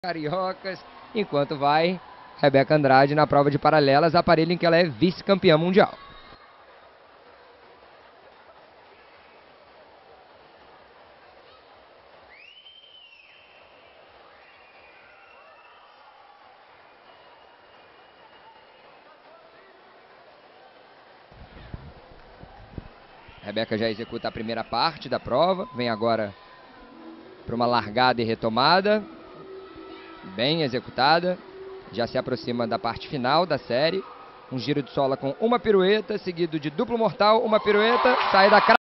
Cariocas, enquanto vai Rebeca Andrade na prova de paralelas, aparelho em que ela é vice-campeã mundial. Rebeca já executa a primeira parte da prova, vem agora para uma largada e retomada, bem executada, já se aproxima da parte final da série, um giro de sola com uma pirueta, seguido de duplo mortal, uma pirueta, sai da